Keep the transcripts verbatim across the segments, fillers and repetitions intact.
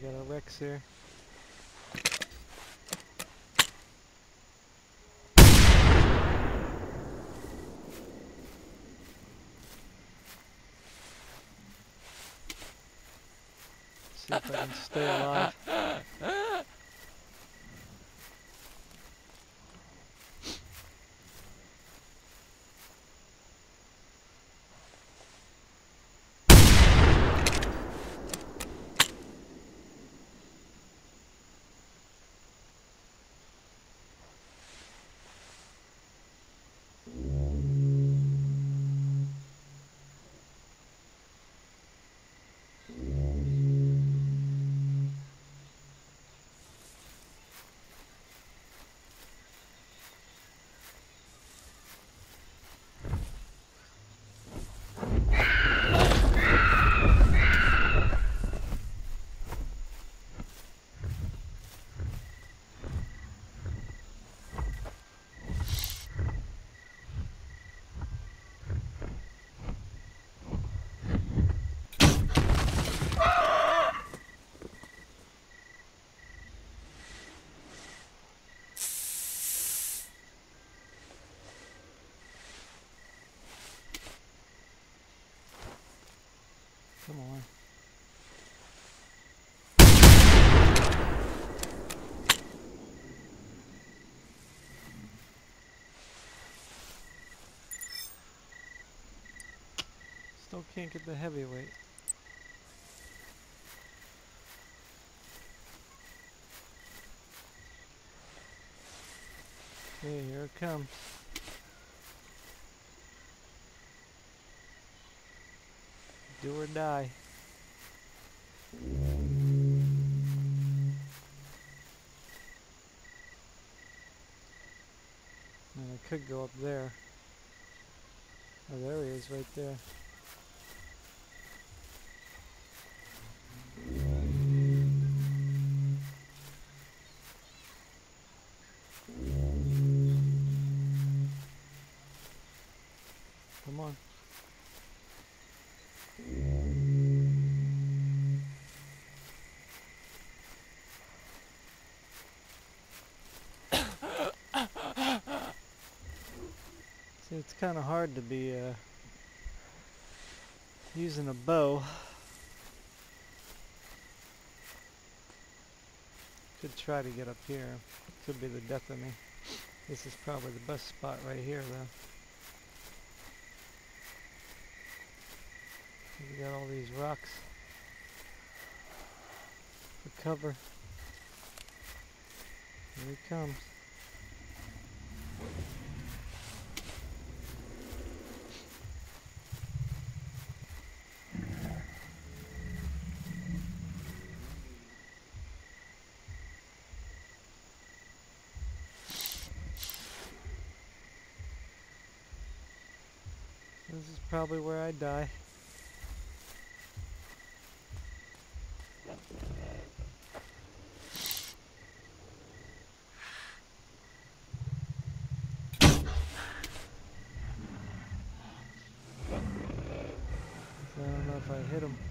Got a Rex here. See if I can stay alive. Come on. Still can't get the heavyweight. Okay, here it comes. Do or die. And I could go up there. Oh, there he is right there. Come on. See, it's kind of hard to be uh, using a bow. Could try to get up here. Could be the death of me. This is probably the best spot right here, though. We got all these rocks for cover. Here he comes. This is probably where I die. I don't know if I hit him.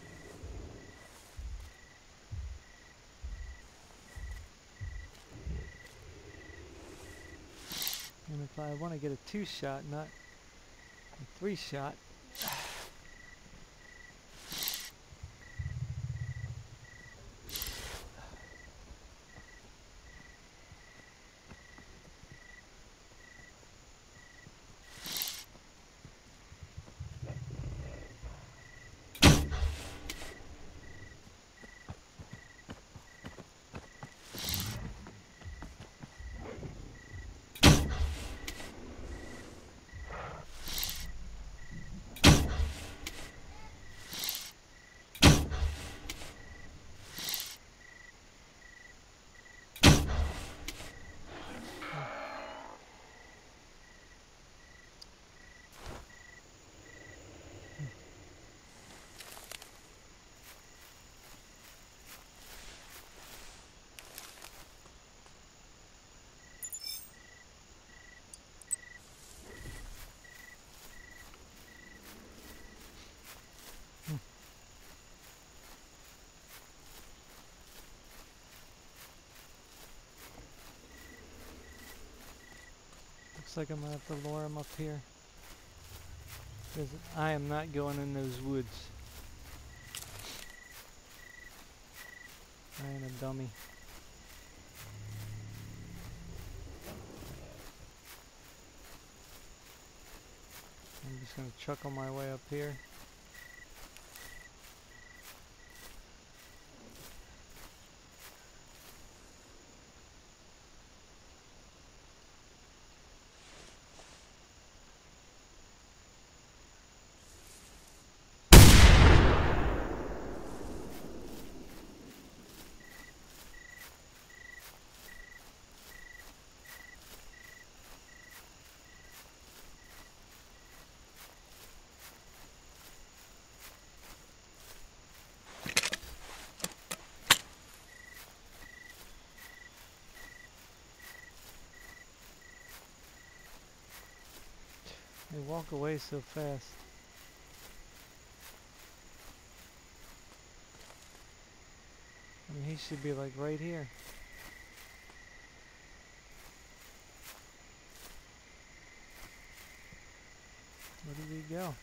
And if I want to get a two shot, not a three shot. Looks like I'm gonna have to lure him up here. Because I am not going in those woods. I ain't a dummy. I'm just gonna chuckle my way up here. They walk away so fast. I mean, he should be like right here. Where did he go?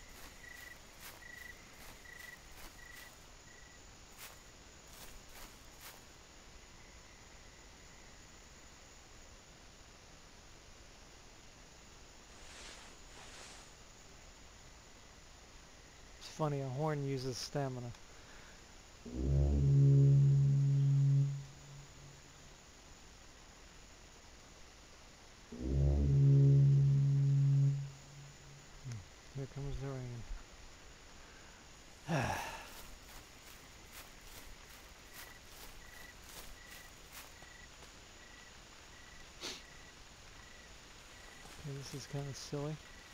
It's funny, a horn uses stamina. Here comes the rain. Okay, this is kind of silly.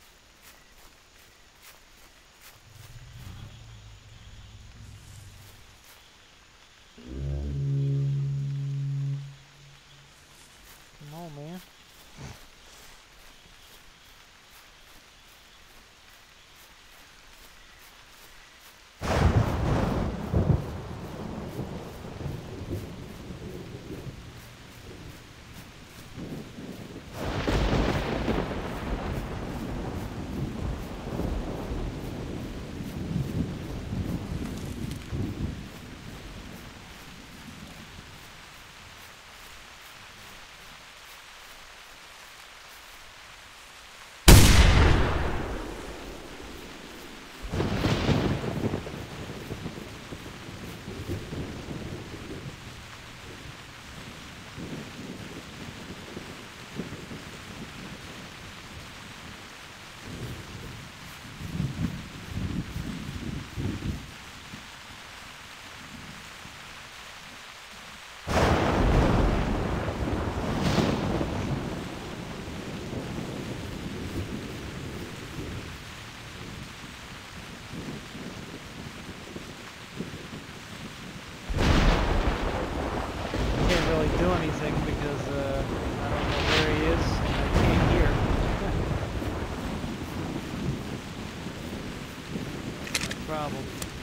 Come on, man. Do anything because uh, I don't know where he is and I can't hear. No problem.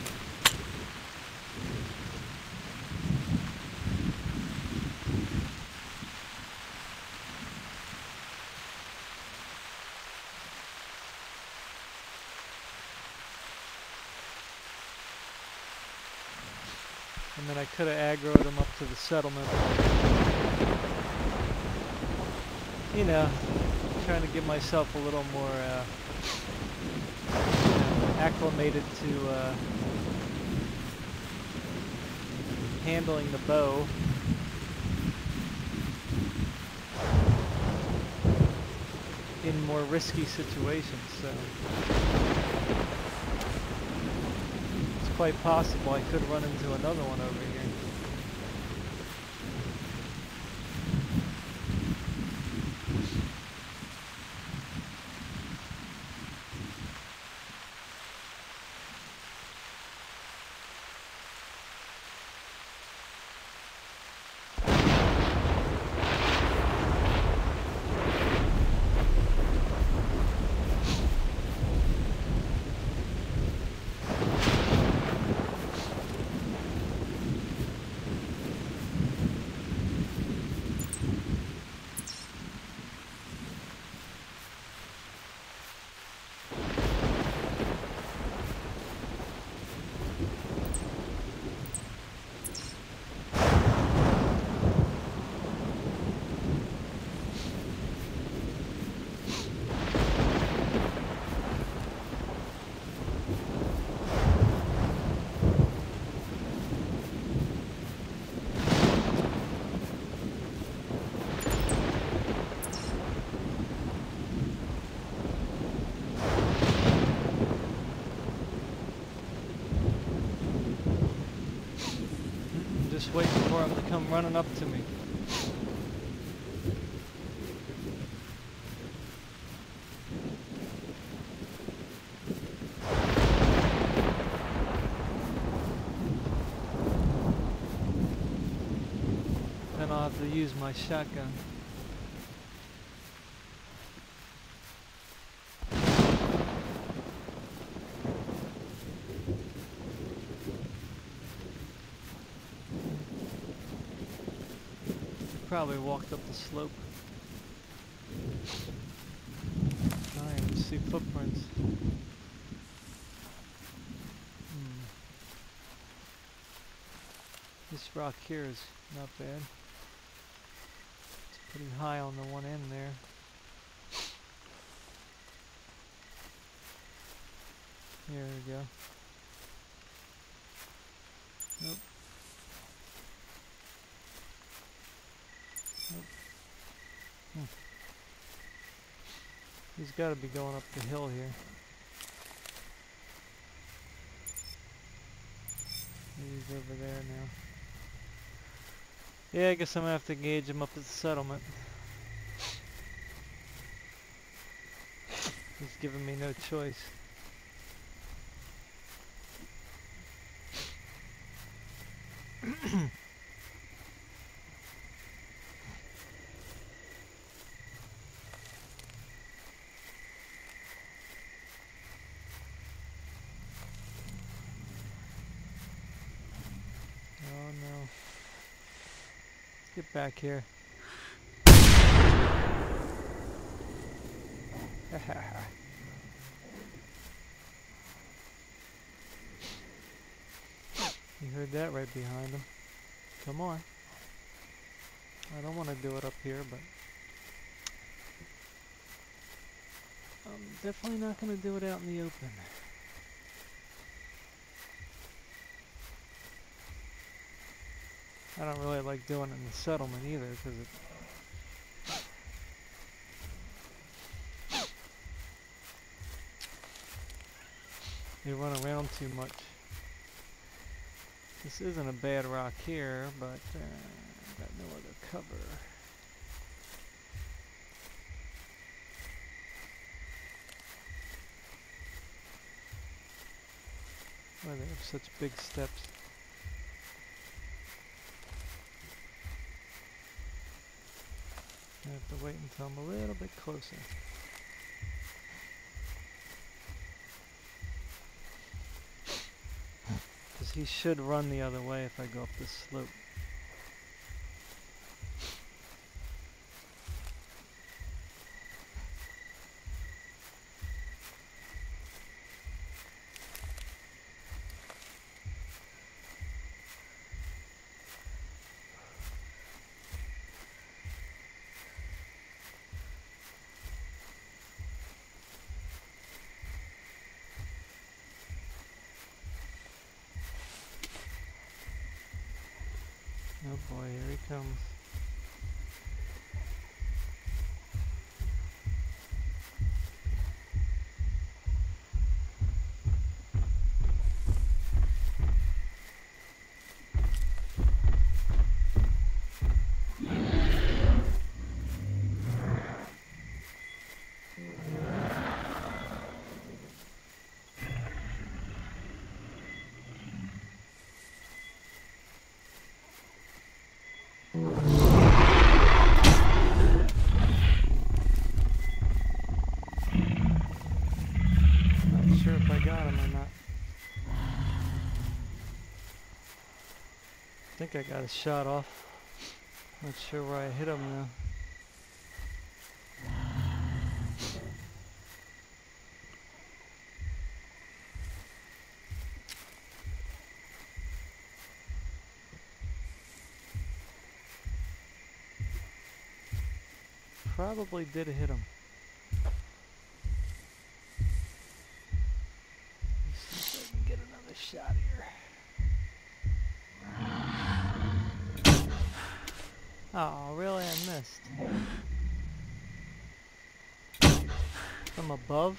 And then I could have aggroed him up to the settlement. You know, trying to give myself a little more uh, acclimated to uh, handling the bow. In more risky situations, so it's quite possible I could run into another one over here. just waiting for him to come running up to me. Then I'll have to use my shotgun. Probably walked up the slope. I don't even see footprints. Hmm. This rock here is not bad. It's pretty high on the one end there. Here we go. Nope. Nope. Hmm. He's got to be going up the hill here. He's over there now. Yeah, I guess I'm gonna have to gauge him up at the settlement. He's giving me no choice. Oh no. Get back here. You heard that right behind him. Come on. I don't want to do it up here, but I'm definitely not going to do it out in the open. I don't really like doing it in the settlement either, because it they run around too much. This isn't a bad rock here, but uh, got no other cover. Why they have such big steps. I have to wait until I'm a little bit closer. Because he should run the other way if I go up this slope. Oh boy, here he comes. Not sure if I got him or not. I think I got a shot off. Not sure where I hit him now. Probably did hit him. Let's see if I can get another shot here. Oh, really? I missed. From above?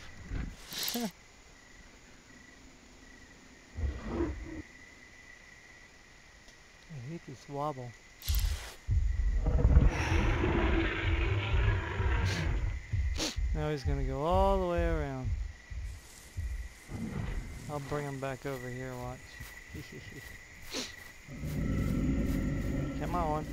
I I hate this wobble. Now he's gonna go all the way around. I'll bring him back over here, watch. Come on.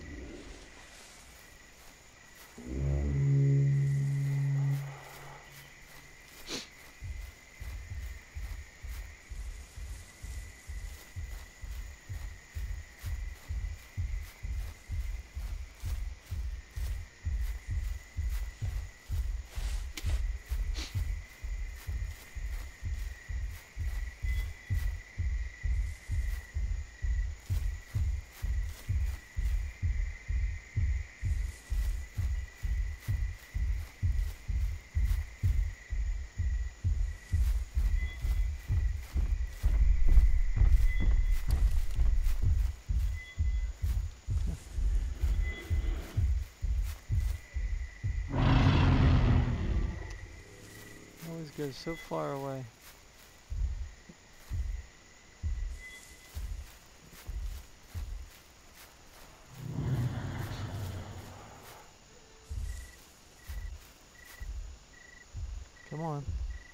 Always goes so far away. Come on.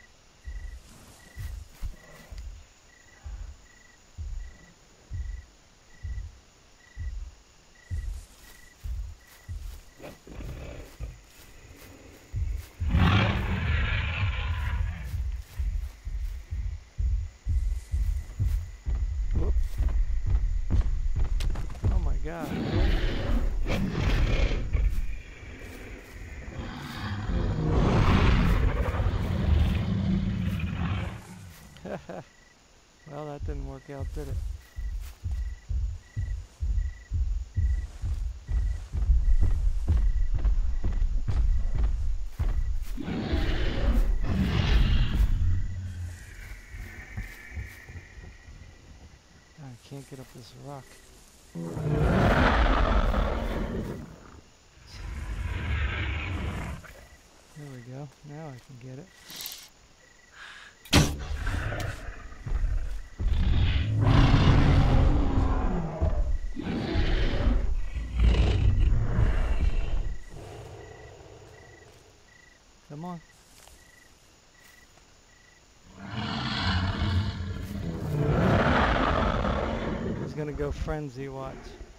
Whoop. Oh my God. Well, that didn't work out, did it? I can't get up this rock. There we go. Now I can get it. Come on. He's gonna go frenzy, watch.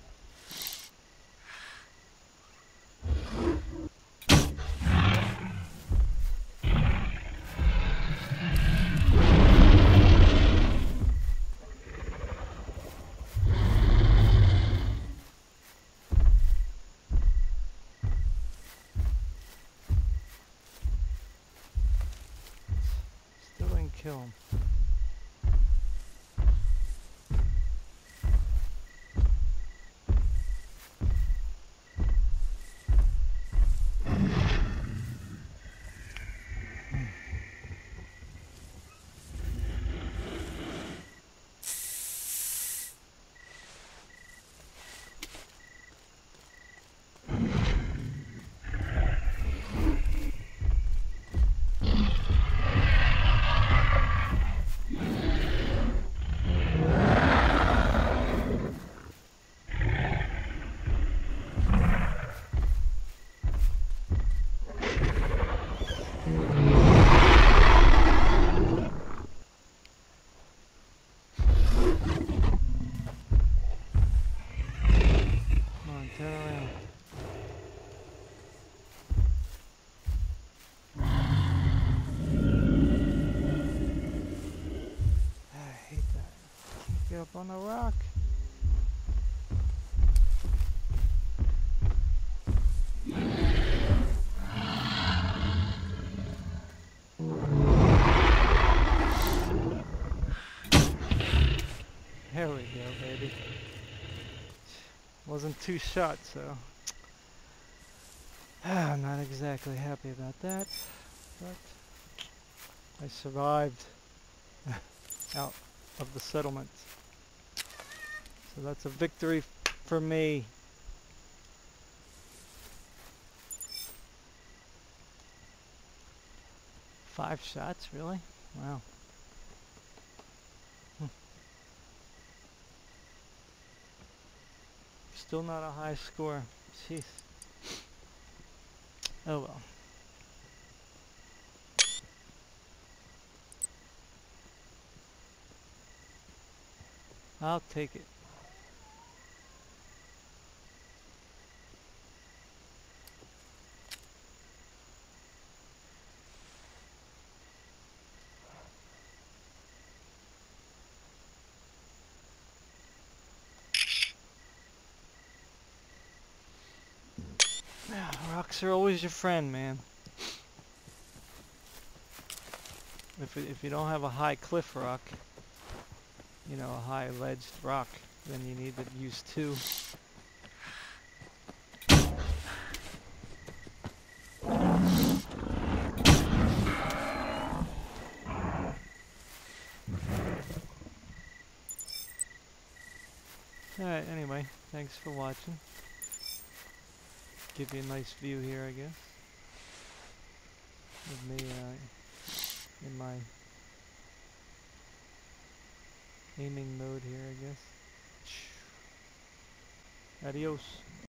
Still didn't kill him. Turn around. I hate that. Can't get up on the rock. There we go, baby. Wasn't two shots, so ah, I'm not exactly happy about that, but I survived out of the settlement. So that's a victory for me. Five shots, really? Wow. Still not a high score. Jeez. Oh well. I'll take it. Yeah, rocks are always your friend, man. If it, if you don't have a high cliff rock, you know, a high ledged rock, then you need to use two. Alright, anyway, thanks for watching. Give you a nice view here, I guess. Of me uh, in my aiming mode here, I guess. Adios.